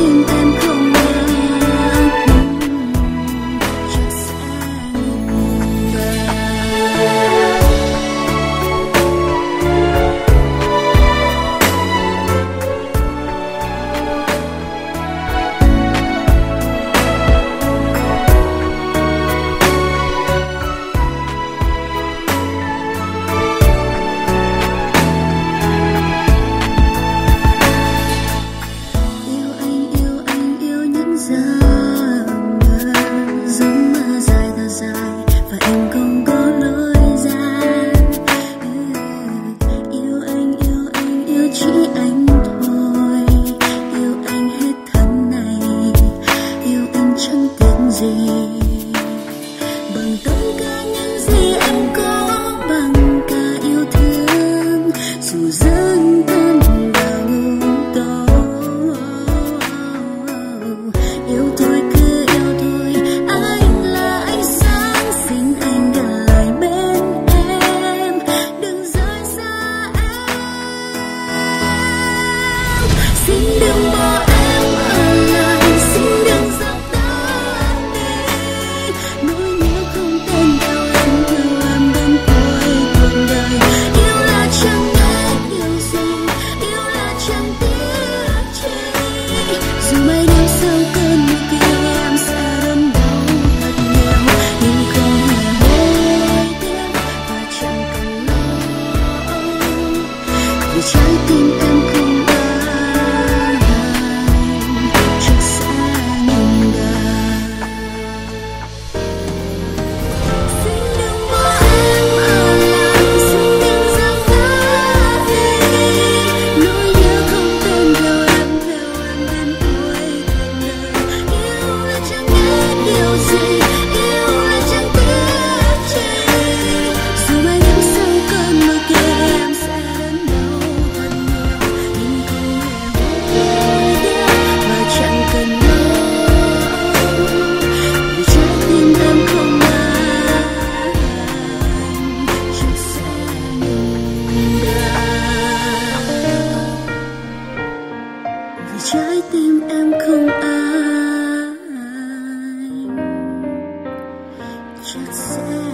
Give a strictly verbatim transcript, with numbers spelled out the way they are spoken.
tim em không ai. Bằng tất cả những gì em có, bằng cả yêu thương, dù dấn thân vào ngục tối. Yêu thôi cứ yêu thôi, anh là ánh sáng, xin anh gần lại bên em, đừng rời xa em. Xin đừng bỏ em ở lại, xin đừng dập tắt đi nỗi nhớ không tên theo em, theo em đến cuối cuộc đời. Yêu là chẳng biết yêu gì, yêu là chẳng tiếc chi, dù mai đêm sau cơn mưa kia em sẽ đớn đau thật nhiều, nhưng không hề hối tiếc và chẳng cần lo, vì trái tim em không ai chắc sẽ ngừng đời. Xin đừng bỏ em ở lại, xin đừng dập tắt đi nỗi nhớ không tên theo em, theo em đến cuối cuộc đời. Yêu là chẳng biết yêu gì, yêu là chẳng tiếc chi, dù mai đêm sau cơn mưa kia em sẽ đớn đau thật nhiều, nhưng không hề hối tiếc và chẳng cần lo, vì trái tim em không ai chắc sẽ ngừng đập, vì trái tim em không ai chắc sẽ